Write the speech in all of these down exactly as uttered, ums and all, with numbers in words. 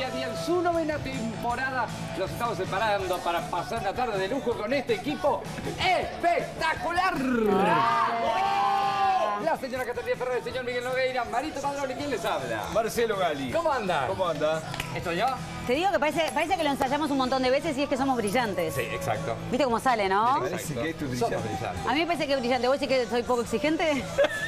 día a día en su novena temporada. Los estamos separando para pasar una tarde de lujo con este equipo espectacular. La señora Catalina Ferrer, el señor Miguel Nogueira, Marito Padrón, ¿y quién les habla? Marcelo Gali. ¿Cómo anda? ¿Cómo anda? ¿Estoy yo? Te digo que parece, parece que lo ensayamos un montón de veces y es que somos brillantes. Sí, exacto. ¿Viste cómo sale, no? Parece que esto es Somos brillante. brillantes. A mí me parece que es brillante. ¿Vos decís que soy poco exigente?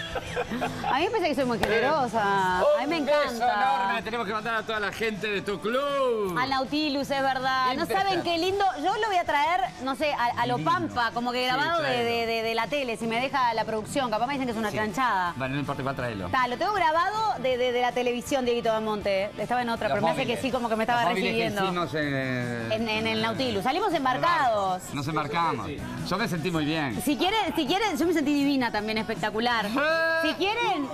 A mí me parece que soy muy generosa. A mí me Un beso encanta. enorme, le tenemos que mandar a toda la gente de tu club. Al Nautilus, es verdad. No saben qué lindo. Yo lo voy a traer, no sé, a, a lo Pampa, como que grabado de, de, de, de la tele, si me deja la producción. Capaz me dicen que es una Sí. planchada. Bueno, no importa igual, tráelo. Ta, lo tengo grabado de, de, de la televisión, Dieguito Belmonte. Estaba en otra, Los pero me hace móviles. que sí, como que me estaba Los móviles que recibiendo. hicimos en, En, en el Nautilus. Salimos embarcados. Nos embarcamos. Yo me sentí muy bien. Si quieren, si quieren, yo me sentí divina también, espectacular. Si quieren,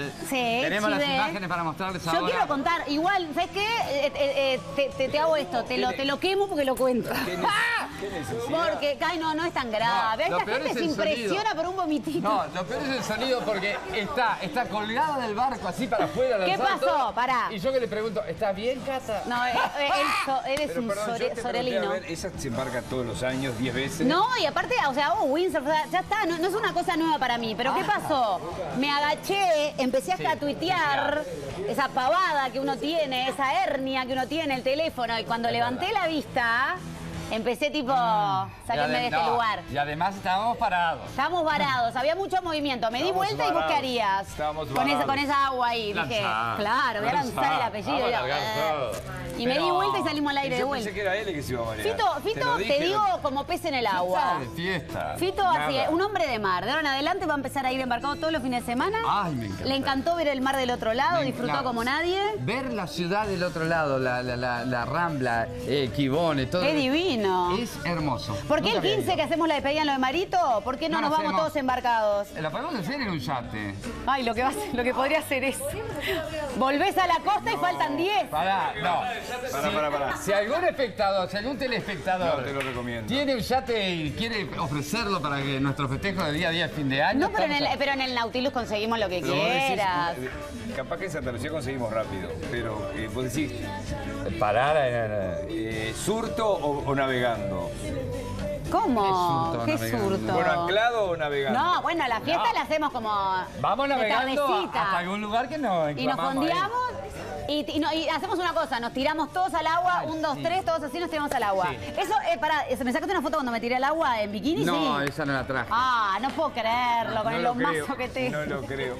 sí, Tenemos las chive. imágenes para mostrarles Yo ahora. quiero contar, igual, ¿sabes qué? Eh, eh, eh, te, te- te hago esto, te lo, te lo quemo porque lo cuento. ¿Qué, neces- qué necesidad? Porque, ay, no, no es tan grave. No, lo Esta peor gente es se el impresiona sonido. por un vomitito. No, lo peor es el sonido porque está, está colgada del barco así para afuera. ¿Qué lanzado pasó? todo. Pará. Y yo que le pregunto, ¿estás bien, Cata? No, eh, eh, él, so- él es Pero un perdón, yo sore- te pregunté, sorelino. a ver, esa se embarca todos los años, diez veces. No, y aparte, o sea, hago windsurf, o sea, ya está, no, no es una cosa nueva para mí. Pero ¿qué pasó? Me agaché, empecé hasta a tuitear esa pavada que uno tiene, esa hernia que uno tiene, el teléfono, y cuando levanté la vista, empecé tipo, sáquenme de Y este ade- no, lugar. Y además estábamos parados. Estábamos varados, había mucho movimiento. Me di Estábamos vuelta y vos qué varados. harías Estábamos con esa, varados. con esa agua ahí. Dije, Lanzá, claro, voy a lanzar lanzá, el apellido. vamos a y yo, largar eh. todo. Y me di Pero- vuelta y salimos al aire de Yo vuelta. pensé que era él el que se iba a marear. Fito, Fito, lo te, dije, digo no- como pez en el agua. de fiesta. Fito, así, Nada. un hombre de mar. De ahora en adelante va a empezar a ir embarcado todos los fines de semana. Ay, me encanta. Le encantó ver el mar del otro lado, Me- disfrutó la- como nadie. Ver la ciudad del otro lado, la, la, la, la Rambla, eh, Quibone, todo. Qué divino. Es hermoso. ¿Por qué Nunca el había quince que ido. hacemos la despedida en lo de Marito? ¿Por qué no, No nos lo vamos hacemos. todos embarcados? La podemos hacer en un yate. Ay, lo que, va a ser- lo que podría hacer es... Volvés a la costa y faltan diez. Pará, no. Pará, si, pará, pará. si algún espectador, si algún telespectador No, te lo recomiendo. tiene un yate y quiere ofrecerlo para que nuestro festejo de día a día de fin de año. No, pero en, estamos el, pero en el Nautilus conseguimos lo que Pero vos decís, quieras. eh, capaz que en Santa Lucía conseguimos rápido, pero eh, vos decís, a parar en eh, ¿surto o, o navegando? ¿Cómo? ¿Qué surto ¿Qué navegando? surto? Bueno, ¿anclado o navegando? No, bueno, la fiesta No. la hacemos como Vamos de navegando tardecita. hasta algún lugar que nos Y nos enclamamos ahí. fondeamos y, y no- y hacemos una cosa, nos tiramos todos al agua, Ay, un, dos, sí. tres, todos así nos tiramos al agua. Sí. Eso, eh, pará, eso, ¿me sacaste una foto cuando me tiré al agua en bikini? No, Sí. esa no la traje. Ah, no puedo creerlo, con No el lo lomazo creo, que te... no lo creo.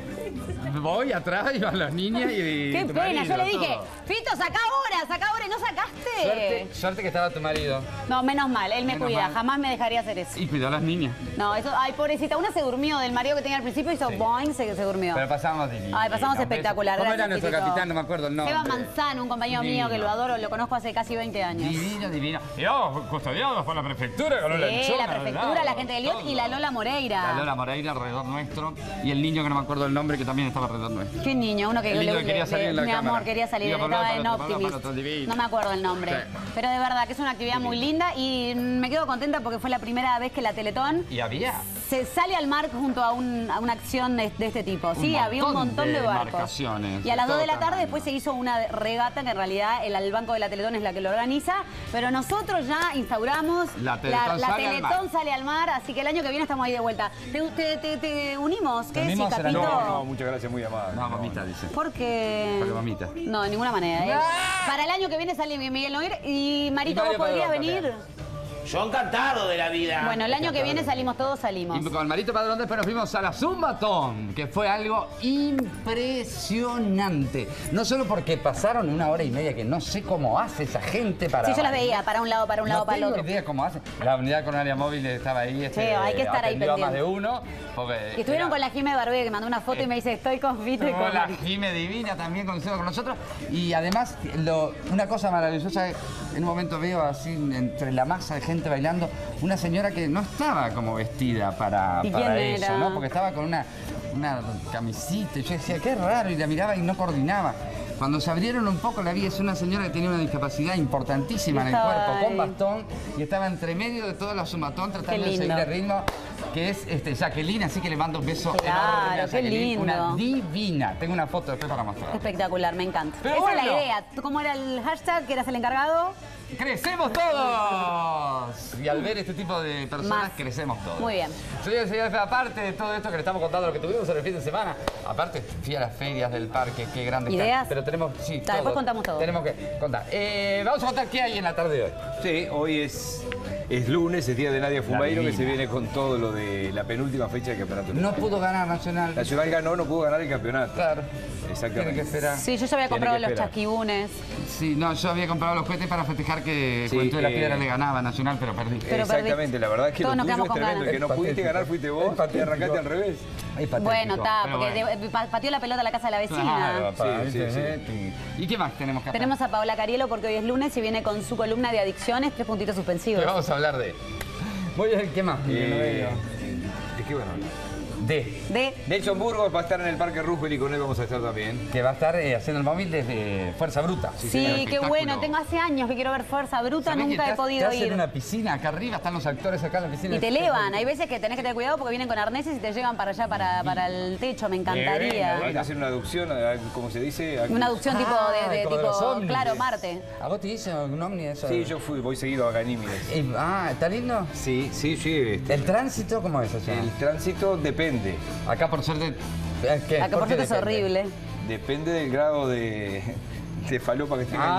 Voy atrás y van las niñas y. Qué tu pena, yo marido, le dije, todo. Fito, saca ahora, saca ahora, y no sacaste. Suerte, suerte que estaba tu marido. No, menos mal, él me Menos cuida, mal. jamás me dejaría hacer eso. Y cuidó a las niñas. No, eso, ay, pobrecita, una se durmió del marido que tenía al principio, hizo boing, se, se durmió. Pero pasamos divino. Ay, pasamos espectacular. ¿Cómo era gracias, nuestro Fitito. capitán? No me acuerdo el nombre. Seba Manzano, un compañero mío que Divino. lo adoro, lo conozco hace casi veinte años. Divino, divino. Y vamos, custodiados por la prefectura con Sí, la la lanchona al prefectura, lado, la gente de Liot todo. y la Lola Moreira. La Lola Moreira alrededor nuestro. Y el niño que no me acuerdo el nombre que también estaba alrededor nuestro. ¿Qué niño? Uno que, El niño le- que quería le- salir en la mi cámara. amor, quería salir, Iba por un estaba lado, en para otro, para Optimist. otro, divino. No me acuerdo el nombre. Sí. Pero de verdad que es una actividad muy linda y me quedo contenta porque fue la primera vez que la Teletón Y había. se sale al mar junto a, un- a una acción de, de este tipo. Sí, montón había un montón de, de barcos. embarcaciones, Y a las de dos de la todo tarde tamaño. después se hizo una regata que en realidad el, el Banco de la Teletón es la que lo organiza, pero nosotros ya instauramos La Teletón la sale al Teletón mar. sale al mar, así que el año que viene estamos ahí de vuelta. ¿Te, te, te- te unimos? ¿Qué decís, unimos a la- Capito? No, no, muchas gracias, muy amable. No, mamita, dice. Porque... Porque vomita. No, de ninguna manera. ¿eh? Para el año que viene sale Miguel Nogueira y Marito, Y Mario ¿vos podrías Padrón venir? Yo encantado de la vida. Bueno, el año que viene salimos todos, salimos. Y con el Marito Padrón después nos fuimos a la Zumbatón, que fue algo impresionante. No solo porque pasaron una hora y media, que no sé cómo hace esa gente para... Sí, yo las veía, para un lado, para un lado, No para el tengo otro. idea cómo hace. La unidad coronaria móvil estaba ahí. Este, Sí, hay que estar ahí atendió a más de pendiente. uno. Porque Y estuvieron era- con la Jime Barbé, que mandó una foto y me dice, estoy con Fito y Estuvo con la Marito. Jime Divina también conocida con nosotros. Y además, lo- una cosa maravillosa, en un momento veo así, entre la masa de gente bailando, una señora que no estaba como vestida para, ¿Y para quién eso, era? ¿no? Porque estaba con una, una camisita. Y yo decía, qué raro, y la miraba y no coordinaba. Cuando se abrieron un poco la vi, es una señora que tenía una discapacidad importantísima en el cuerpo, Ay. con bastón, y estaba entre medio de toda la sumatón tratando de seguir el ritmo, que es este, Jacqueline, así que le mando un beso Claro, enorme a qué Jacqueline, lindo. una divina. Tengo una foto después para mostrar. Espectacular, me encanta. Pero Esa bueno. es la idea. ¿Tú cómo era el hashtag? ¿Que eras el encargado? ¡Crecemos todos! Y al ver este tipo de personas, Más. crecemos todos. Muy bien. Señores y señores, aparte de todo esto que le estamos contando, lo que tuvimos en el fin de semana, aparte fui a las ferias del parque, qué grande. ¿Ideas? Pero tenemos, sí, Está, después contamos todo. Tenemos que contar. Eh, vamos a contar qué hay en la tarde de hoy. Sí, hoy es, es lunes, es día de Nadia Fumeiro, que divina. se viene con todo lo de la penúltima fecha del campeonato. No pudo ganar Nacional. Nacional ganó, no pudo ganar el campeonato. Claro. Exactamente. Tiene que esperar. Sí, yo ya había Tiene comprado que los esperar. chasquibunes. Sí, no, yo había comprado los cohetes para festejar que Sí, Juventud de la eh, Piedra le ganaba a Nacional, pero perdí. Pero Exactamente, perdiste. la verdad es que Todos lo nos tuyo quedamos es con tremendo. ganas. El que no Es pudiste patético. ganar fuiste vos Es patético. y arrancaste al revés. Ay, patético, Bueno, está, pero porque bueno. de- pa- pateó la pelota a la casa de la vecina. Claro, papá, Sí, sí, ¿viste? ¿Y qué más tenemos que hacer? Tenemos a Paola Carielo porque hoy es lunes y viene con su columna de adicciones, tres puntitos suspensivos. Que vamos a hablar de. Muy bien, ¿qué más? Eh, ¿De qué bueno? De. De Nelson Burgos va a estar en el Parque Roosevelt y con él vamos a estar también. Que va a estar eh, haciendo el móvil desde Fuerza Bruta. Sí, señor, qué espectáculo. bueno. Tengo hace años que quiero ver Fuerza Bruta, ¿Sabés que nunca te he ha- podido te hacen ir. una piscina acá arriba, están los actores acá en la piscina. Y te elevan. Hay veces que tenés que tener cuidado porque vienen con arneses y te llevan para allá, para, para el techo. Me encantaría. Hay que hacer una aducción, como se dice. Una adopción tipo de, de como de los tipo, ovnis. claro, Marte. ¿A vos te dice un ovni eso? Sí, yo fui, voy seguido a Ganímedes. Eh, ah, ¿está lindo? Sí, sí, sí. este, ¿El tránsito cómo es allá? El tránsito depende. Acá por suerte... eh, ¿qué? Acá ¿Por por qué cierto es depende? horrible. Depende del grado de, de falopa que tenga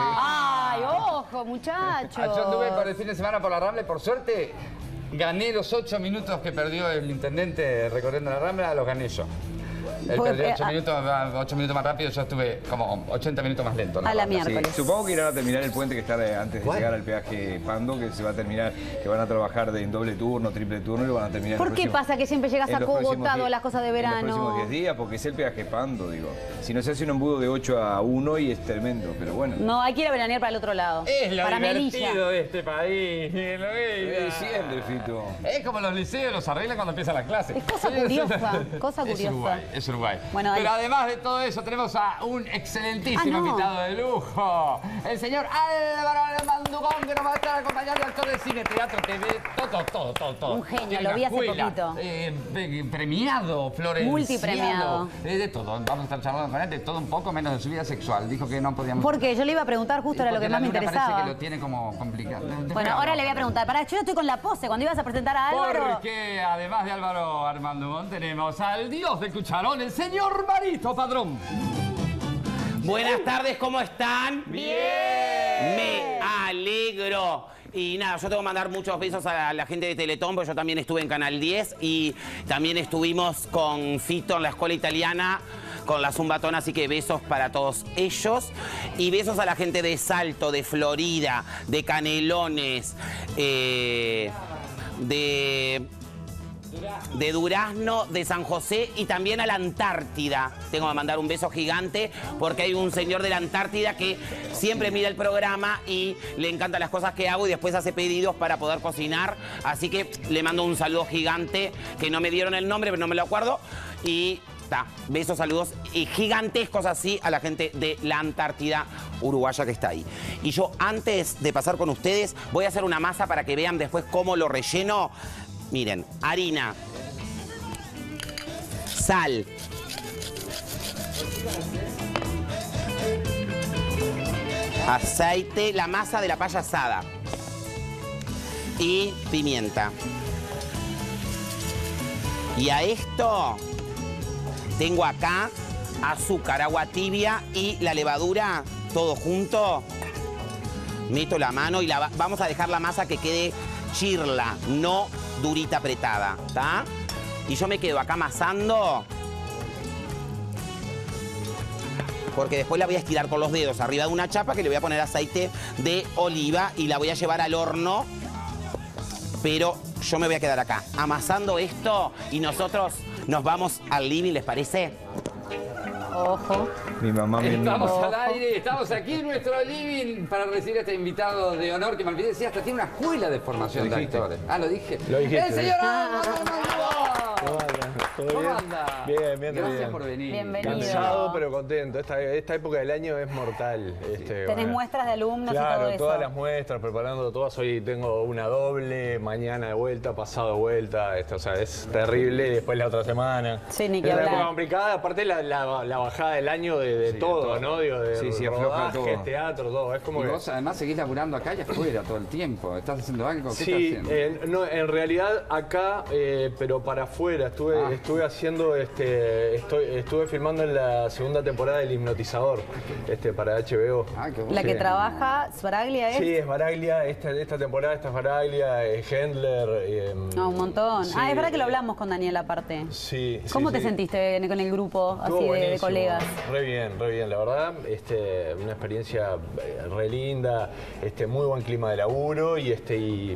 Ah. ¡Ay, ojo, muchachos! Ah, yo anduve por el fin de semana por la Rambla y por suerte gané los ocho minutos que perdió el intendente recorriendo la Rambla, los gané yo. Él Pues, perdió eh, ocho ah. minutos, ocho minutos más rápido, yo estuve como ochenta minutos más lento. A la Rambla. encima. miércoles. Sí, supongo que irán a terminar el puente que está de- antes de ¿Cuál? llegar al peaje Pando, que se va a terminar, que van a trabajar de, en doble turno, triple turno y lo van a terminar. ¿Por en los qué próximos- pasa que siempre llegas en los próximos acogotado a diez- las cosas de En verano? los próximos diez días, porque es el peaje Pando, digo. Si no se hace un embudo de ocho a uno y es tremendo, pero bueno. No, hay que ir a veranear para el otro lado. Es lo para divertido Melilla. de este país. Es lo Es diciembre, Fito. Es como los liceos, los arreglan cuando empiezan las clases. Es cosa Sí, curiosa, es- cosa Es curiosa. Uruguay, es Uruguay. Bueno, Pero dale. además de todo eso, tenemos a un excelentísimo Ah, no. invitado de lujo. El señor Álvaro Mandugón, que nos va a estar acompañando, actor de cine, teatro, T V, todo, todo, todo, todo. Un genio, Tiene lo una vi hace escuela, poquito. eh, pe- premiado, florenciado. Multipremiado. Eh, de todo. Vamos a estar charlando con él de todo un poco, menos de su vida sexual. Dijo que no podíamos... Porque yo le iba a preguntar justo era lo Porque que la más me luna parece interesaba. que lo tiene como complicado. Después Bueno, ahora hablamos. le voy a preguntar. Pará, yo estoy con la pose. Cuando ibas a presentar a Álvaro... Porque además de Álvaro Armandugón tenemos al dios del cucharón, el señor Marito Padrón. Buenas tardes, ¿cómo están? ¡Bien! Me alegro. Y nada, yo tengo que mandar muchos besos a la, a la gente de Teletón, porque yo también estuve en Canal diez y también estuvimos con Fito en la escuela italiana, con la Zumbatona, así que besos para todos ellos. Y besos a la gente de Salto, de Florida, de Canelones, eh, de... de Durazno, de San José y también a la Antártida. Tengo que mandar un beso gigante porque hay un señor de la Antártida que siempre mira el programa y le encantan las cosas que hago y después hace pedidos para poder cocinar. Así que le mando un saludo gigante, que no me dieron el nombre, pero no me lo acuerdo. Y ta, besos, saludos y gigantescos así a la gente de la Antártida uruguaya que está ahí. Y yo, antes de pasar con ustedes, voy a hacer una masa para que vean después cómo lo relleno. Miren, harina, sal, aceite, la masa de la paya asada y pimienta. Y a esto tengo acá azúcar, agua tibia y la levadura, todo junto. Meto la mano y la va- vamos a dejar la masa que quede chirla, no durita apretada, ¿está? Y yo me quedo acá amasando porque después la voy a estirar con los dedos arriba de una chapa que le voy a poner aceite de oliva y la voy a llevar al horno, pero yo me voy a quedar acá amasando esto y nosotros nos vamos al living, ¿les parece? Ojo. Mi mamá me Estamos Ojo. al aire, estamos aquí en nuestro living para recibir a este invitado de honor que me olvidé decir, hasta tiene una escuela de formación Lo de dijiste. actores. Ah, lo dije. Lo dijiste. El señor Álvaro Armandugón. ¿Cómo anda? Bien, bien, Gracias bien. por venir. Bienvenido. Cansado pero contento. Esta, esta época del año es mortal. Este, Tenés bueno. muestras de alumnos Claro, y todo eso. todas las muestras, preparando todas. Hoy tengo una doble, mañana de vuelta, pasado de vuelta. Esto, o sea, es terrible. Y después la otra semana. Sí, ni que es una hablar. época complicada. Aparte la, la, la bajada del año de, de Sí, todo, todo. ¿no? Digo, de Sí, sí, afloja rodaje, todo. teatro, todo. Es como Y que... vos además seguís laburando acá y afuera todo el tiempo. ¿Estás haciendo algo? ¿Qué Sí, estás haciendo? eh, no, en realidad acá, eh, pero para afuera. Estuve, Ah. estuve haciendo, este, estoy, estuve filmando en la segunda temporada del Hipnotizador, este, para H B O. Ah, qué bueno. La que Sí. trabaja, Sbaraglia es. Sí, es Baraglia, esta, esta temporada esta es Baraglia, eh, Hendler. eh, No, un montón. sí, ah, es verdad que lo eh, hablamos con Daniel aparte. Sí, sí, ¿Cómo te sí. sentiste con el grupo así Estuvo de, de buenísimo, colegas? Re bien, re bien, la verdad, este, una experiencia eh, re linda, este, muy buen clima de laburo y este y,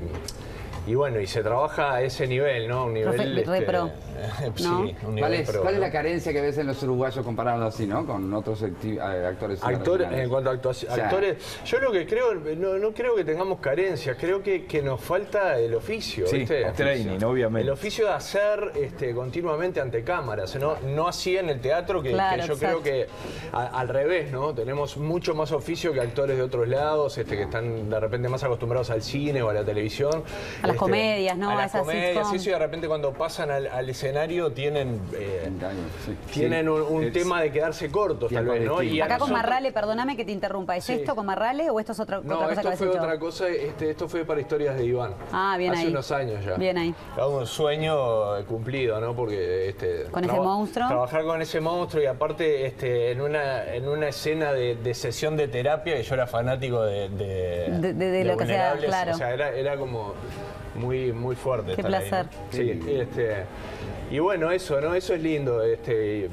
y bueno, y se trabaja a ese nivel, ¿no? Un nivel Profe- re este, pro, sí, ¿no? un ¿Cuál nivel es, pro, cuál es ¿no? la carencia que ves en los uruguayos comparado así, ¿no? Con otros acti- eh, actores Actores, internacionales? en cuanto a actuación, O sea, actores, yo lo que creo, no, no creo que tengamos carencias, creo que, que nos falta el oficio, Sí, ¿viste? el training, obviamente. El oficio de hacer este, continuamente ante cámaras, no, no así en el teatro, que, Claro, que yo exacto. creo que a- al revés, ¿no? Tenemos mucho más oficio que actores de otros lados, este, que están de repente más acostumbrados al cine o a la televisión. A las Este, comedias, ¿no? A A las esas comedias, sitcom. eso, y de repente cuando pasan al, al escenario tienen... eh, engaño, sí. tienen un, un es- tema de quedarse cortos, tal Tiempo vez, ¿no? distinto. Y a Acá con nosotros- Marrale, perdóname que te interrumpa. ¿Es Sí. esto con Marrale o esto es otra, No, otra cosa que esto habéis fue hecho? otra cosa, este, esto fue para Historias de Iván. Ah, bien Hace ahí. unos años ya. Bien ahí. Un sueño eh, cumplido, ¿no? Porque este, Con ese monstruo. Trabajar con ese monstruo y aparte este, en una en una escena de, de sesión de terapia, que yo era fanático de, de, De- de- de lo que sea, Vulnerables, claro. O sea, era, era como muy, muy fuerte. Qué estar ahí, placer. ¿no? Sí, este, y bueno, eso, ¿no? Eso es lindo. Este,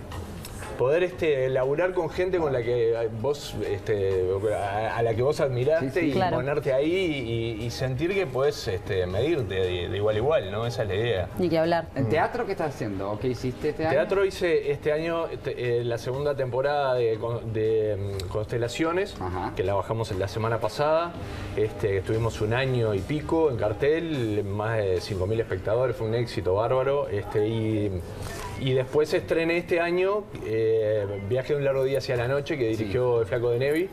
poder este, laburar con gente con la que vos, este, a, a la que vos admiraste Sí, sí. y Claro. ponerte ahí y, y sentir que podés este, medirte de, de igual a igual, ¿no? Esa es la idea. Ni que hablar. ¿En teatro qué estás haciendo? ¿O qué hiciste este año? Teatro hice este año este, eh, la segunda temporada de, con- de, mm, Constelaciones, Ajá. que la bajamos la semana pasada. Este, estuvimos un año y pico en cartel, más de cinco mil espectadores, fue un éxito bárbaro. Este, y, y después estrené este año eh, Viaje de un largo día hacia la noche, que dirigió el Flaco de Nevi.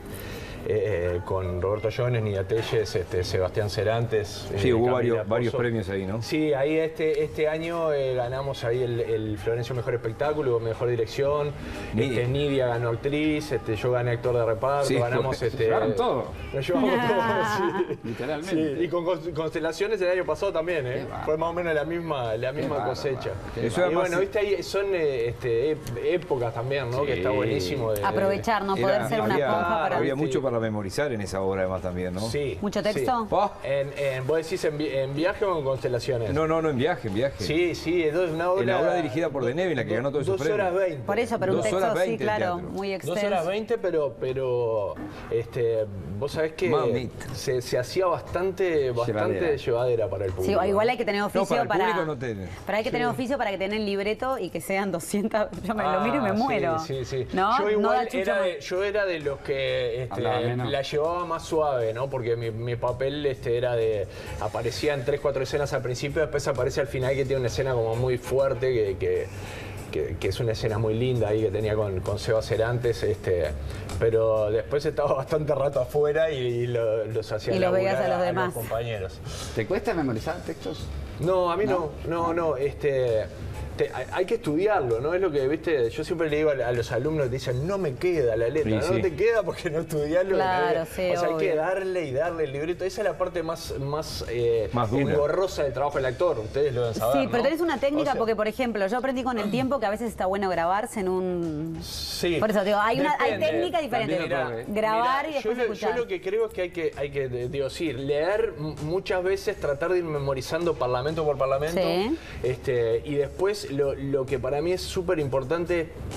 eh, con Roberto Jones, Nidia Telles, este, Sebastián Cerantes. Sí, eh, hubo Camila varios, Pozo. varios premios ahí, ¿no? Sí, ahí este, este año eh, ganamos ahí el, el Florencio Mejor Espectáculo, Mejor Dirección. Nidia. Este, Nidia ganó actriz, este, yo gané actor de reparto, Sí, ganamos se este. llevaron todo. Nos llevamos todo, sí. Literalmente. Sí, y con Const- Constelaciones el año pasado también, ¿eh? bárbaro. Fue más o menos la misma, la misma bárbaro, cosecha. qué Y Eso además bueno, sí. viste, ahí son eh, este, ep- épocas también, ¿no? Sí. Que está buenísimo. de- Aprovechar, no poder Era- ser una había, esponja para... había Sí. mucho para memorizar en esa obra además también, ¿no? Sí. ¿Mucho texto? sí. En, en- ¿Vos decís en, vi- en viaje o en Constelaciones? No, no, no, en viaje, en viaje. Sí, sí, es dos- una obra... En la obra dirigida por Denevi, la que ganó todos esos Dos horas premios. veinte. Por eso, pero un Dos texto horas sí, veinte de claro, teatro. muy Dos extenso. horas veinte, pero, pero este, vos sabés que Mamita. se, se hacía bastante, bastante Llevadera. llevadera. para el Sí, público. igual hay que tener oficio para el para... público no tiene. Pero hay que tener oficio para que tengan el libreto y que sean doscientas... Yo me lo miro y me Ah, muero. Sí, sí, sí. ¿No? Yo No igual da chucha era más. de, yo era de los que este, Hablaba menos. la llevaba más suave, ¿no? Porque mi, mi papel este, era de... Aparecía en tres, cuatro escenas al principio, después aparece al final que tiene una escena como muy fuerte, que... que que, que es una escena muy linda ahí que tenía con, con Seba Cerantes, este, pero después estaba bastante rato afuera y, y lo- los hacía Y los veías laburar a los demás. compañeros. ¿Te cuesta memorizar textos? No, a mí ¿No? no, no, no, este, te- hay- hay que estudiarlo, ¿no? Es lo que, viste, yo siempre le digo a, a los alumnos que dicen, no me queda la letra, Sí, no sí. te queda porque no estudiás lo Claro, que sí, O sea, hay que obvio. darle y darle el libreto. Esa es la parte más, más, eh, Más dura. engorrosa del trabajo del actor, ustedes lo deben saber, Sí, pero ¿no? tenés una técnica O sea, porque, por ejemplo, yo aprendí con el tiempo que a veces está bueno grabarse en un... Sí. Por eso digo, hay, una, hay Depende. técnica diferente. También lo probé. Grabar Mirá, y después yo, lo- escuchar. yo lo que creo es que hay que, hay que de- digo, sí, leer m- muchas veces, tratar de ir memorizando parlamento por parlamento. Sí. Este, y después lo, lo que para mí es súper importante,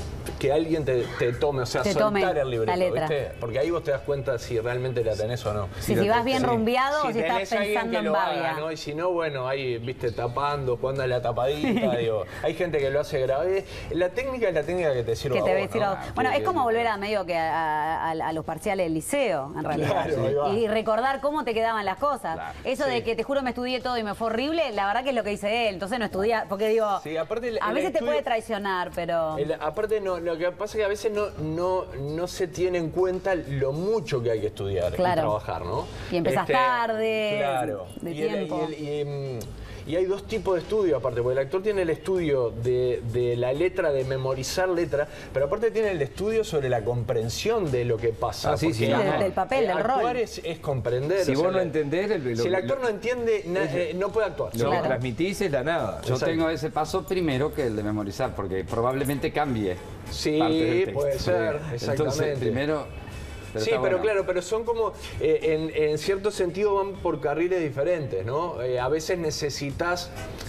que alguien te, te tome, o sea, Te tome soltar el libreto, la letra. ¿viste? Porque ahí vos te das cuenta si realmente la tenés o no. Si, si vas bien Sí. rumbeado o si estás tenés a alguien pensando que en lo babia. haga, ¿no? Y si no, bueno, ahí, viste, tapando, jugando a la tapadita, digo. Hay gente que lo hace grave. La técnica es la técnica que te sirve Que te a ve vos, tirado. ¿no? Bueno, Que- es como volver a medio que a, a- a los parciales del liceo, en realidad. Claro, ahí va. Y recordar cómo te quedaban las cosas. Claro, Eso sí. de que te juro me estudié todo y me fue horrible, la verdad que es lo que dice él. Entonces no estudia, porque digo, Sí, aparte el- a el veces te estudio- puede traicionar, pero... El- aparte, no, lo que pasa es que a veces no, no, no se tiene en cuenta lo mucho que hay que estudiar Claro. y trabajar, ¿no? Y empezás tarde, Claro. de y el- tiempo. y el- y, mm, y hay dos tipos de estudio aparte, porque el actor tiene el estudio de, de la letra, de memorizar letra, pero aparte tiene el estudio sobre la comprensión de lo que pasa. Ah, sí, sí, porque, no, del- no. del papel, del actuar rol. Es, es comprender. Si o sea, vos no le- entendés... el- si el lo- actor lo- no entiende, na- eh, no puede actuar. Lo Claro. que transmitís es la nada. Yo Exacto. tengo ese paso primero que el de memorizar, porque probablemente cambie. Sí, parte del texto. puede ser, Entonces, exactamente. primero... Sí, está pero bueno. claro, pero son como, eh, en, en cierto sentido van por carriles diferentes, ¿no? Eh, a veces necesitas...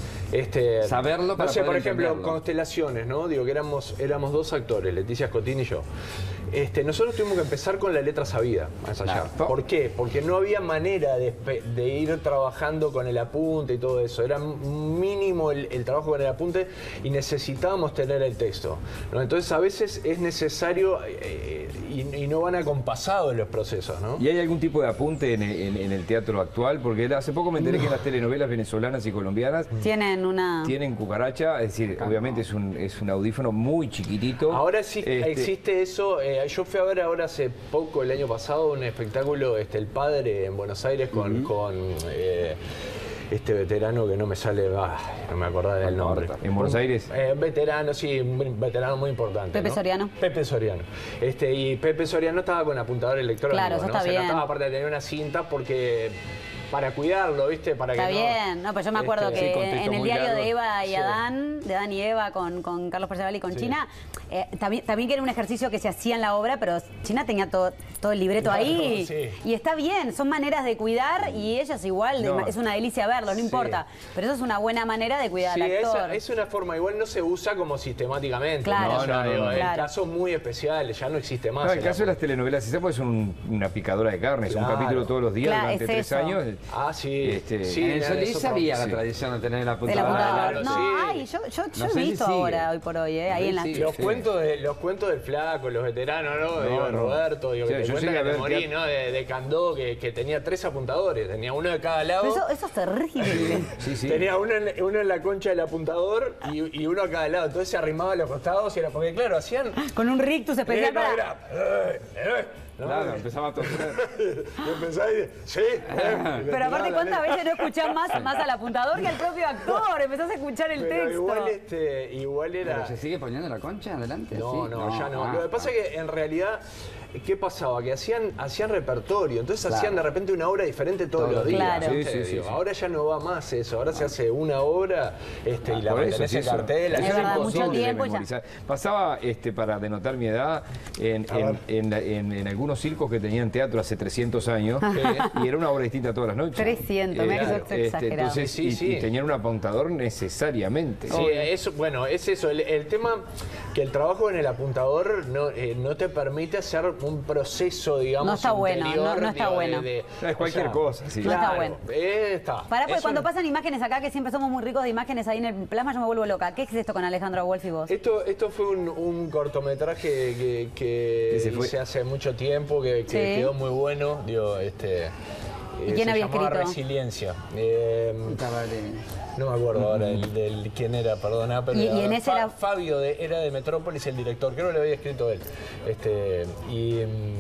Este, Saberlo para no sé, poder por ejemplo, entenderlo. Constelaciones, ¿no? Digo que éramos, éramos dos actores, Leticia Scottini y yo. Este, nosotros tuvimos que empezar con la letra sabida a ensayar. Claro. ¿Por qué? Porque no había manera de, de ir trabajando con el apunte y todo eso. Era mínimo el, el trabajo con el apunte y necesitábamos tener el texto, ¿no? Entonces a veces es necesario eh, y, y no van acompasados los procesos, ¿no? ¿Y hay algún tipo de apunte en, en- en el teatro actual? Porque hace poco me enteré que las telenovelas venezolanas y colombianas Tienen una... tienen cucaracha, es decir, obviamente es un, es un audífono muy chiquitito. Ahora sí Este, existe eso. eh, yo fui a ver ahora hace poco, el año pasado, un espectáculo, este, El Padre, en Buenos Aires, con, con eh, este veterano que no me sale, ah, no me acordaba del No nombre. importa. ¿En Buenos Aires? Eh, un veterano, sí, un veterano muy importante. Pepe ¿no? Soriano. Pepe Soriano. Este, y Pepe Soriano estaba con apuntador electrónico. Claro, eso ¿no? está O sea, bien. no estaba aparte de tener una cinta porque... para cuidarlo, ¿viste? Para Está que no- bien, no, pero yo me acuerdo Este, que sí, contexto en el muy diario largo. de Eva y Sí. Adán, de Adán y Eva con, con Carlos Perceval y con China, eh, también, también que era un ejercicio que se hacía en la obra, pero China tenía todo, todo el libreto Claro, ahí. sí. Y está bien, son maneras de cuidar y ellas igual, de- No. es una delicia verlos, no Sí. importa. Pero eso es una buena manera de cuidar Sí, al actor. esa- es una forma, igual no se usa como sistemáticamente. Claro. ¿no? O sea, No, no, digo, no, en claro. casos muy especiales, ya no existe más. No, el el caso de las apunte. telenovelas, esa es un- una picadora de carne, es un Claro. capítulo todos los días Claro, durante es tres eso. años. Ah, sí. Este, Sí, En el es Solís otro- había la sí. tradición de tener el El apuntador. apuntador. claro, no, sí. ay, yo, yo, yo No he sé si visto sigue. ahora, hoy por hoy, eh, ahí en la... Sí. Los, cuentos de, los cuentos del flaco, los veteranos, ¿no? No, Digo, no. Roberto, digo, Sí, que te yo cuentan llegué a que te ver morí, teatro- ¿no? De, de Candó, que, que tenía tres apuntadores, tenía uno de cada lado. Pero eso, eso es terrible. Sí, sí. Tenía uno en, uno en la concha del apuntador y, y uno a cada lado. Entonces se arrimaba a los costados y era porque, claro, hacían. Con un rictus especial Eh, no, para... era, eh, eh, ¿no? Claro, empezaba a toser. Y empezaba y sí. eh, y le Pero aparte, tiraba la ¿cuántas letra. veces no escuchás más, más al apuntador que al propio actor? Empezás a escuchar el Pero texto. igual, este, igual era. ¿Pero se sigue poniendo la concha adelante? No, ¿Sí? no, ya no. Ah, Lo que pasa ah. es que en realidad, ¿qué pasaba? Que hacían, hacían repertorio, entonces Claro. hían de repente una obra diferente todos, Todos los los días. días. ¿viste? Sí, sí, sí, Digo, sí. Ahora ya no va más eso, ahora se hace una obra este, y la Por eso, mantenés sí, en eso. cartel. Es así verdad, como- mucho imposible de tiempo ya. memorizar. Pasaba, este, para denotar mi edad, en, A en, ver. en la- en- en algunos circos que tenían teatro hace trescientos años, eh, y era una obra distinta todas las noches. trescientos, mirá que eso es exagerado. Entonces, Sí, y, sí. y tenían un apuntador necesariamente. Sí, eso, bueno, es eso. El, el tema que el trabajo en el apuntador no, eh, no te permite hacer un proceso, digamos, No está bueno, interior, no- no está digo, de- bueno. de- No, es o cualquier sea, cosa, sí. No está claro, bueno. eh, está. Pará, porque Es cuando un- pasan imágenes acá, que siempre somos muy ricos de imágenes ahí en el plasma, yo me vuelvo loca. ¿Qué es esto con Alejandro Wolf y vos? Esto, esto fue un, un cortometraje que, que Que se fue. hice hace mucho tiempo, que, que Sí. quedó muy bueno. Digo, este, ¿Y eh, quién se había llamaba escrito? Resiliencia. Eh, Cabaret. no me acuerdo ahora el, del quién era, perdona, pero Y- y en era ese Fa- era- Fabio de, era de Metrópolis el director, creo que lo había escrito él. Este, y,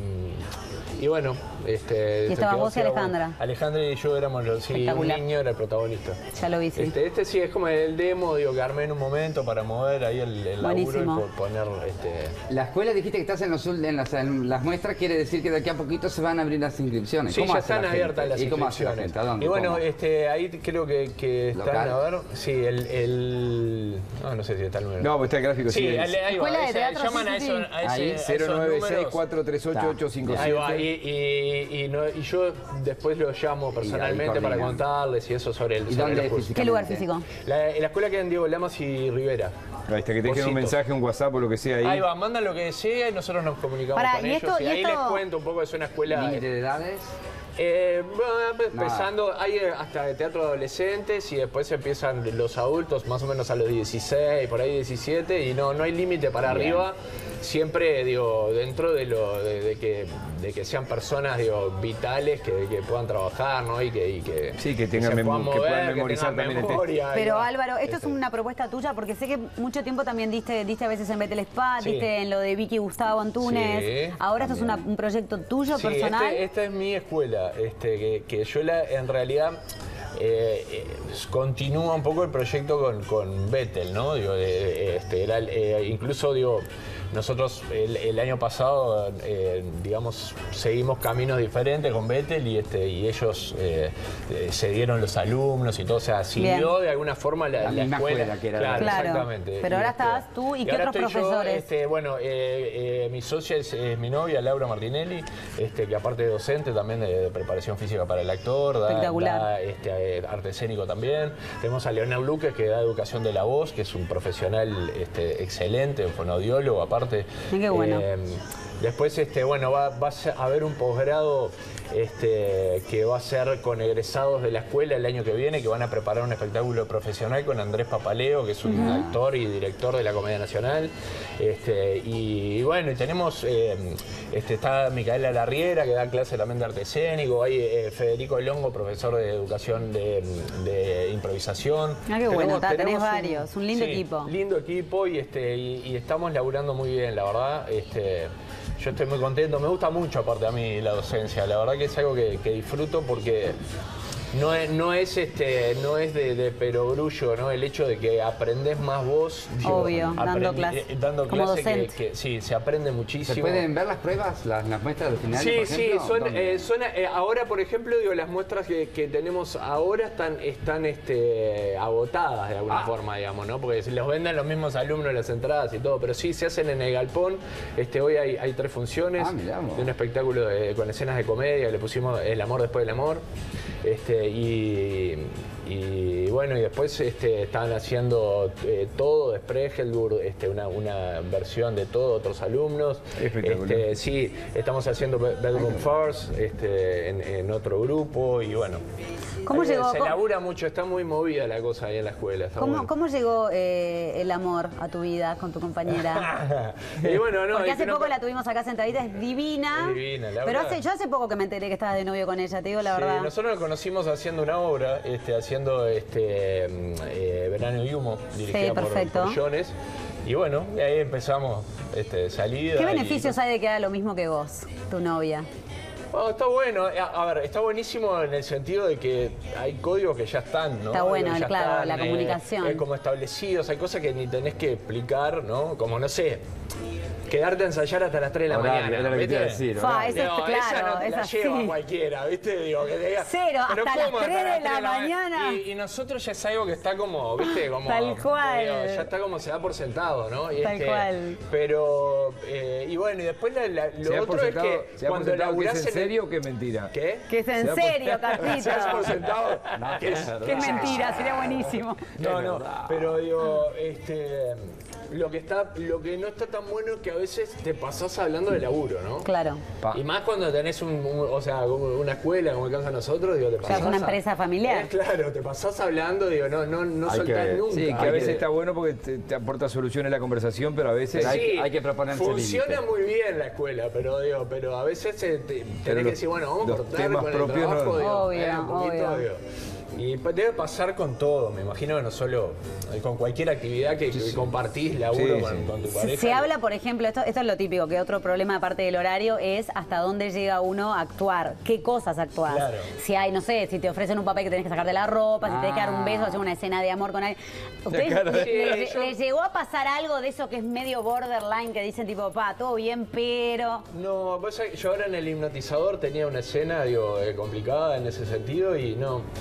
mm, y bueno, este, Y estabas quedó- vos y quedó Alejandra. bueno. Alejandra y yo éramos los, sí, un Espectacular. niño era el protagonista. Ya lo vi, sí. Este, este sí es como el demo, digo, que armé en un momento para mover ahí el, el laburo y Buenísimo. por poner este. La escuela dijiste que estás en, los, ul- en, las, en las muestras, quiere decir que de aquí a poquito se van a abrir las inscripciones. Sí, ¿Cómo ya hace la están gente? abiertas las ¿Y cómo hace la inscripciones. gente? ¿A dónde? Y bueno, ¿Cómo? este, ahí creo que, que están, ¿Local? a ver, sí, el, el no, no sé si está el número. No, pues está el gráfico, sí, sí. ahí, ahí va, Escuela de ese- teatro, llaman sí, a, sí, eso, sí. a ese, Ahí, a cero esos nueve seis, números. cuatro tres ocho, ocho cinco Ahí siete. va, y, y, y, no, y yo después lo llamo personalmente para contarles y eso sobre el, ¿Y sobre dónde el curso. ¿Qué lugar físico? La, la escuela queda en Diego Lamas y Rivera. Ahí está, que te quede un Osito. mensaje, un WhatsApp o lo que sea ahí. Ahí va, mandan lo que sea y nosotros nos comunicamos Pará, con ¿y ellos. esto- y y ahí esto- les cuento un poco, es una escuela... ¿Límite de edades? Eh, bueno, empezando, hay hasta de teatro adolescentes y después empiezan los adultos más o menos a los dieciséis, por ahí diecisiete, y no, no hay límite para Bien. arriba. Siempre, digo, dentro de lo de, de que, de que sean personas, digo, vitales, que, que puedan trabajar, ¿no? Y que, y que, Sí, que tengan se memo- puedan que puedan mover, memorizar tengan también el texto. memoria, Pero y- Álvaro, esto es este, una propuesta tuya porque sé que mucho tiempo también diste, diste a veces en Betel Spa, Sí. diste en lo de Vicky Gustavo Antunes. Sí, Ahora esto es una- un proyecto tuyo, Sí, personal. este- esta es mi escuela, este, que, que yo la, en realidad eh, eh, continúa un poco el proyecto con, con Betel, ¿no? Digo, de- este, era, eh, incluso digo, nosotros el, el año pasado, eh, digamos, seguimos caminos diferentes con Betel y, este, y ellos eh, eh, se dieron los alumnos y todo, o sea, siguió de alguna forma la, La la misma escuela. escuela que era. Claro, Claro, exactamente. pero Y, ahora este, estás tú, ¿y qué ahora otros estoy yo, profesores? este, bueno, eh, eh, mi socia es, es mi novia, Laura Martinelli, este, que aparte de docente también de, de preparación física para el actor, da, Espectacular. da, este, eh, arte escénico también. Tenemos a Leonel Luque, que da educación de la voz, que es un profesional este, excelente, un fonaudiólogo aparte. Ay, qué bueno. Eh, después, este, bueno, va, va a haber un posgrado este, que va a ser con egresados de la escuela el año que viene, que van a preparar un espectáculo profesional con Andrés Papaleo, que es un actor y director de la Comedia Nacional. Este, y, y bueno, y tenemos, eh, este, está Micaela Larriera, que da clase también de arte escénico, hay eh, Federico Longo, profesor de educación de, de improvisación. Ah, qué bueno, ta, tenés tenemos varios, un lindo sí, equipo. Lindo equipo y, este, y, y estamos laburando muy bien, la verdad. Este, yo estoy muy contento, me gusta mucho aparte a mí la docencia, la verdad que es algo que, que disfruto porque no es, no es, este, no es de, de perogrullo, ¿no? El hecho de que aprendés más vos. Obvio, dando aprendi- clase, eh, dando como clase que, docente. que sí, se aprende muchísimo. ¿Se pueden ver las pruebas, las, las muestras del final? Sí, por sí, ejemplo? son, ¿Dónde? eh, son, eh, ahora por ejemplo, digo, las muestras que, que tenemos ahora están, están este, agotadas de alguna Ah. forma, digamos, ¿no? Porque se los venden los mismos alumnos las entradas y todo, pero sí se hacen en el galpón. Este, hoy hay, hay tres funciones Ah, mirá vos. de un espectáculo de- con escenas de comedia, le pusimos El amor después del amor. Este, y, y bueno, y después este, estaban haciendo eh, todo de Spregelburg, este, una, una versión de todo, otros alumnos. Espectacular. Este, sí, estamos haciendo Be- Bedroom First este, en, en otro grupo y bueno. ¿Cómo ahí llegó? Se ¿Cómo- labura mucho, está muy movida la cosa ahí en la escuela. Está ¿Cómo, bueno. cómo llegó eh, el amor a tu vida con tu compañera? y bueno, no, Porque y hace que no- poco la tuvimos acá sentadita, es divina. Es divina, la Pero verdad. hace, yo hace poco que me enteré que estabas de novio con ella, te digo la Sí, verdad. nosotros nos conocimos haciendo una obra, este, haciendo este, mm, eh, Verano y Humo, dirigida por, perfecto. por Jones. Y bueno, y ahí empezamos este, salida. ¿Qué y- beneficios hay de que haga lo mismo que vos, tu novia? Bueno, está bueno, a, a ver, está buenísimo en el sentido de que hay códigos que ya están, ¿no? Está bueno, Digo, ya claro, la comunicación. eh, como establecidos, hay cosas que ni tenés que explicar, ¿no? Como, no sé, quedarte a ensayar hasta las tres de la Horario, mañana. era lo que te iba a ¿viste? decir, Fa, horario. eso es Digo, claro, esa no te es la así. lleva cualquiera, ¿viste? Digo, que te diga, Cero, "Pero hasta las ¿cómo tres de las la tres mañana?" Y, y nosotros ya es algo que está como, ¿viste? Como, Tal cual. digo, ya está como se da por sentado, ¿no? Y Tal este, cual. Pero, eh, y bueno, y después la- la- Se lo da por otro es sentado- que se da por cuando sentado que laburás es en en el- serio o que es mentira. ¿Qué? Que es en Se da por- serio, Carlito. Se da por sentado que es, Que es mentira, sería buenísimo. no, no, pero digo, este, lo que está, lo que no está tan bueno es que a veces te pasás hablando de laburo, ¿no? Claro. Pa. Y más cuando tenés un, un- o sea, como una escuela como el caso de nosotros, digo, te pasás. es una a- empresa familiar. Eh, claro, te pasás hablando, digo, no, no, no Hay soltás que- nunca. Sí, que a Hay veces está bueno porque te, te aporta soluciones la conversación, pero a veces Pero hay- Sí, hay que proponerse funciona límite. muy bien la escuela, pero digo, pero a veces eh, te- tenés Pero que los- decir, bueno, vamos a los cortar temas con el propios trabajo, no- digo, Obvio, eh, un poquito, obvio. digo. Y pa- debe pasar con todo, me imagino que no solo eh, con cualquier actividad que, que compartís laburo Sí, con, sí. con tu Se, pareja. se habla, por ejemplo, esto, esto es lo típico, que otro problema aparte del horario es hasta dónde llega uno a actuar, qué cosas actuás. Claro. Si hay, no sé, si te ofrecen un papel que tenés que sacarte la ropa, si tenés que dar un beso, hacer una escena de amor con alguien. ¿Ustedes cara de- le- le- Sí, yo- les llegó a pasar algo de eso que es medio borderline, que dicen tipo, pa, todo bien, pero... No, vos sabés que yo ahora en el hipnotizador tenía una escena, digo, eh, complicada en ese sentido y no, le-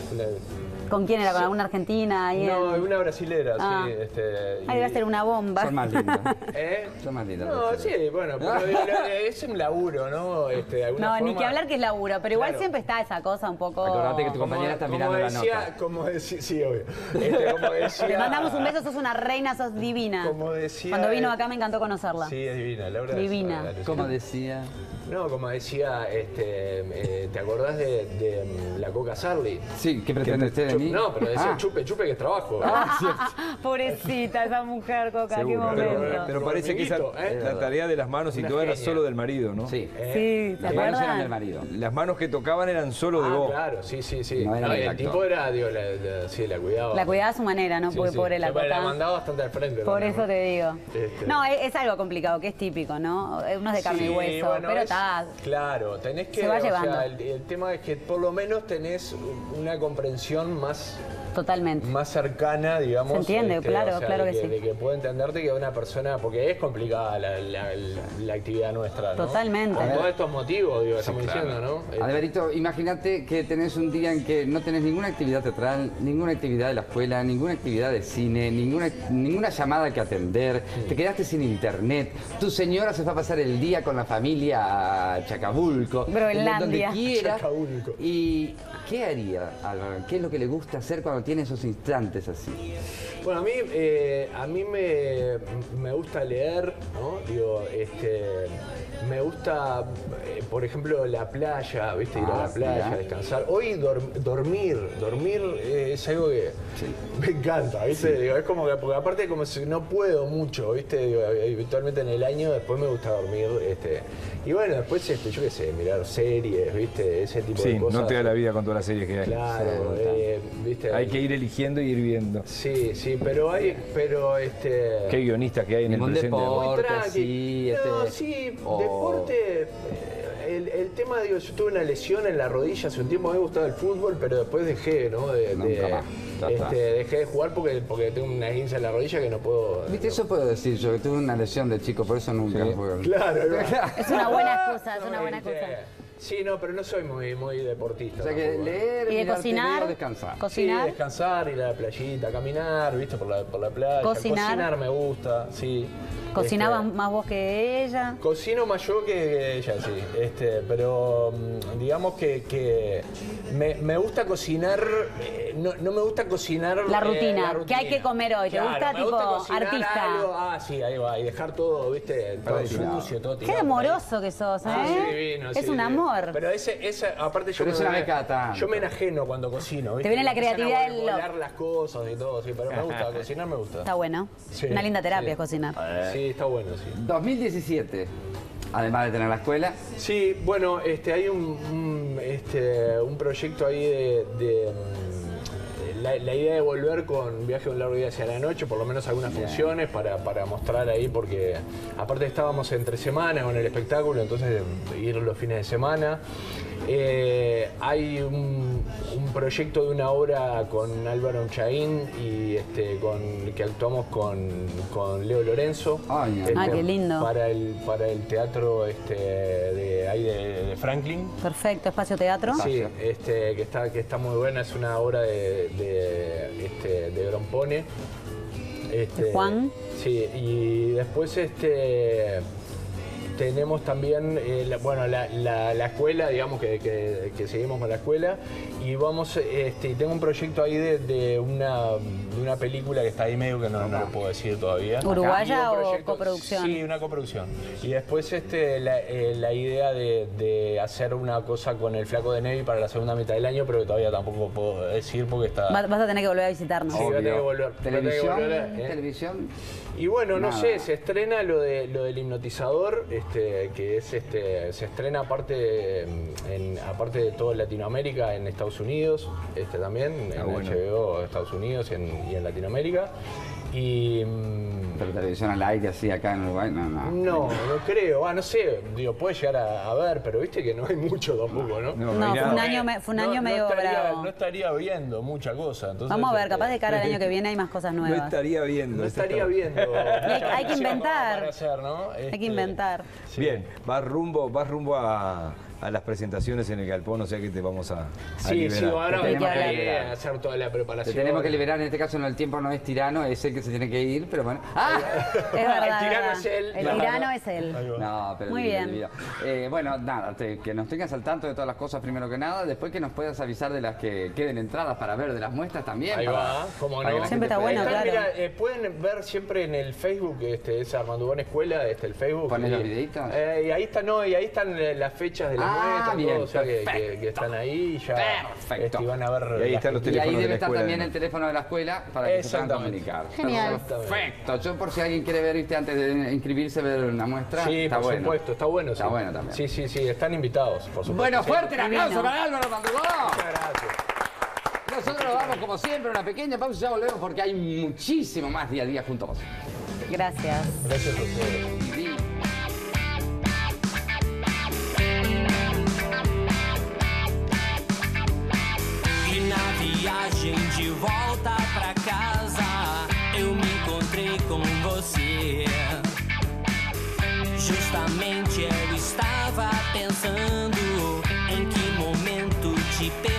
¿Con quién era? ¿Con alguna argentina? Ahí No, en- una brasilera, Ah. sí. Este, Ahí va a ser una bomba. Son más lindas. ¿Eh? Son más lindas. No, las sí, bueno, pero digo, lo- es un laburo, ¿no? Este, de alguna No, ni forma- que hablar que es laburo, pero igual Claro. siempre está esa cosa un poco... Acordate que tu compañera está como mirando decía, la nota. Como decía, sí, obvio. Este, como decía, Le mandamos un beso, sos una reina, sos divina. Como decía, Cuando vino eh, acá me encantó conocerla. Sí, es divina, Laura. es- Divina. alucina. Como decía. No, como decía, este, eh, ¿te acordás de, de, mm, la Coca Sarli? Sí, ¿qué pretende usted de Chup- mí? No, pero decía Ah. chupe, chupe que es trabajo. Ah, cierto. Pobrecita esa mujer, Coca, qué Seguro, momento. pero, pero parece que esa, Amiguito, ¿eh? la tarea de las manos y Una todo era genia. solo del marido, ¿no? Sí. Sí, ¿te Las manos eran acuerdas? del marido. Las manos que tocaban eran solo de Ah, vos. claro, sí, sí, sí. No era No, y el el actor. tipo era, digo, la, la- sí, la cuidaba. La cuidaba a su manera, ¿no? Sí, Porque sí. pobre la Pero La Coca. mandaba bastante al frente. Por ¿no? eso te digo. Este. No, es, es algo complicado, que es típico, ¿no? Uno es de carne y Sí, hueso, bueno, pero es- está... Claro, tenés que. Se va o sea, llevando. el, el tema es que por lo menos tenés una comprensión más, Totalmente. más cercana, digamos. Se entiende, claro, o sea, claro de que sí. De que puede entenderte que una persona. Porque es complicada la, la- la actividad nuestra, ¿no? Totalmente. Con A ver. todos estos motivos, digo, que estamos claro. diciendo, ¿no? Alberito, imagínate que tenés un día en que no tenés ninguna actividad teatral, ninguna actividad de la escuela, ninguna actividad de cine, ninguna, ninguna llamada que atender, te quedaste sin internet, tu señora se fue a pasar el día con la familia a Chacabulco, Groenlandia. donde quiera. Chacabulco. ¿Y qué haría, Álvaro? ¿Qué es lo que le gusta hacer cuando tiene esos instantes así? Bueno, a mí, eh, a mí me, me gusta leer, ¿no? Digo, este, me gusta, eh, por ejemplo, la playa, ¿viste? Ir a Ah, la playa, mira. descansar. Hoy dor- dormir, dormir eh, es algo que me encanta, ¿viste? Digo, es como que, porque aparte como si no puedo mucho, ¿viste? Digo, habitualmente en el año después me gusta dormir, este, y bueno, después, este, yo qué sé, mirar series, ¿viste? Ese tipo Sí, de cosas. no te da la vida con todas las series que hay. Claro, eh, ¿viste? Hay que ir eligiendo y ir viendo. Sí, sí, pero hay, pero este... Qué guionistas que hay en el Ningún presente. deporte. Muy tranqui. sí, no, este, sí, o- deporte. eh, El, el tema, digo, yo tuve una lesión en la rodilla hace un tiempo, me gustaba el fútbol, pero después dejé, ¿no? De, Nunca de- más, ya está. este, dejé de jugar porque, porque tengo una esguince en la rodilla que no puedo. Viste, eso puedo decir yo, que tuve una lesión de chico, por eso nunca jugué. Claro, ahí va. Es una buena excusa, es No, una buena este, excusa. Sí, no, pero no soy muy, muy deportista. O sea que tampoco, ¿eh? leer, ¿Y de mirar cocinar? T V o descansar. Sí, ¿Cocinar? descansar, ir a la playita, caminar, viste, por la, por la playa. Cocinar. Cocinar me gusta, sí. ¿Cocinabas Este, más vos que ella? Cocino más yo que ella, sí. Este, pero mm, digamos que, que me, me gusta cocinar, eh, no, no me gusta cocinar La eh, rutina, ¿qué hay que comer hoy? ¿Te Claro, gusta, me tipo, cocinar artista? algo, ah, sí, ahí va, y dejar todo, viste, todo tirado. sucio, todo Qué tirado por ahí. amoroso que sos, ¿eh? Ah, sí, divino, es sí, un divino. amor. Pero ese, ese aparte yo Pero me, es una vez cada tanto. yo me enajeno cuando cocino, ¿viste? viene la Me empiezan a creatividad del vol- loco. volar las cosas y todo, sí, pero me gusta, cocinar me gusta. Está bueno. Sí, Una linda terapia sí. es cocinar. Sí, está bueno, sí. dos mil diecisiete, además de tener la escuela, Sí, bueno, este, hay un, un, este, un proyecto ahí de... de, mm, la, la idea de volver con Viaje de un largo día hacia la noche, por lo menos algunas funciones para, para mostrar ahí, porque aparte estábamos entre semana con el espectáculo, entonces ir los fines de semana. Eh, hay un, un proyecto de una obra con Álvaro Chaín y este, con, que actuamos con, con Leo Lorenzo. Ay, no. Este, Ah, qué lindo. Para el, para el teatro este, de, ahí de, de Franklin. Perfecto, espacio teatro. Sí, este, que, está, que está muy buena, es una obra de, de, este, de Grompone. Este, ¿De Juan? Sí, y después este, tenemos también, eh, la, bueno, la, la- la escuela, digamos que, que- que seguimos con la escuela, y vamos, este, y tengo un proyecto ahí de, de una, de una película que está ahí medio que no, no lo puedo decir todavía. ¿Uruguaya Y un o proyecto- coproducción? Sí, una coproducción. Y después este, la, eh, la idea de, de hacer una cosa con el Flaco de Nevi para la segunda mitad del año, pero que todavía tampoco puedo decir porque está... Va- Vas a tener que volver a visitarnos. Sí, voy a tener que volver. voy a tener que televisión, volver a- ¿eh? televisión. Y bueno, no Nada. sé, se estrena lo de lo del hipnotizador, este, que es este, se estrena aparte en aparte de todo Latinoamérica, en Estados Unidos, este también, en bueno. H B O, Estados Unidos y en, y en Latinoamérica. Y mm, Pero televisión al aire así acá en Uruguay, no, no. no, no creo, ah, no sé, digo, puede llegar a, a ver, pero viste que no hay mucho tampoco, ¿no? No, No, mirá. fue un año, me- fue un No- año no medio estaría, bravo. No estaría viendo mucha cosa. Entonces, Vamos a ver, este, capaz de cara al año que viene hay más cosas No nuevas. estaría viendo. No eso estaría está- viendo. hay- hay que inventar. Para hacer, ¿no? Hay Este, que inventar. sí. Bien, vas rumbo, vas rumbo a, a las presentaciones en el galpón, o sea que te vamos a, a Sí, liberar. sí, ahora Te me tenemos que que liberar. hacer toda la Te preparación. tenemos que liberar, en este caso no, el tiempo no es tirano, es el que se tiene que ir, pero bueno. ¡Ah! Es verdad, El tirano verdad. es él. El Claro. tirano es él. No, pero Muy divino, bien. divino. Eh, bueno, nada, te- que nos tengas al tanto de todas las cosas primero que nada, después que nos puedas avisar de las que queden entradas para ver, de las muestras también. Ahí para- va, cómo para que no. la Siempre gente está pueda bueno, ir. Están, claro. mira, eh, pueden ver siempre en el Facebook, este, es Armando Bon Escuela, este, el Facebook. ¿Pones y, los videitos? eh, y ahí están, no, y ahí están eh, las fechas de las Ah, muestras, bien, todo, o sea, que, que- perfecto. que están ahí ya. Perfecto. este, y van a ver. Y ahí las están los que- Y ahí teléfonos de debe la estar escuela, también ¿no? el teléfono de la escuela para que se puedan Exactamente. comunicar. Genial. Perfecto. Yo por si alguien quiere ver, viste, antes de inscribirse, ver una muestra, Sí, está por bueno. supuesto, está bueno. Está sí. bueno también. Sí, sí, sí, están invitados, por supuesto. Bueno, Sí. fuerte el aplauso Divino. para Álvaro Mandugó. Muchas gracias. Nosotros nos vamos como siempre, una pequeña pausa y ya volvemos porque hay muchísimo más día a día junto a vos. Gracias. Gracias a ustedes. Divino. E na viagem de volta pra casa, eu me encontrei com você. Justamente eu estava pensando em que momento te perdi.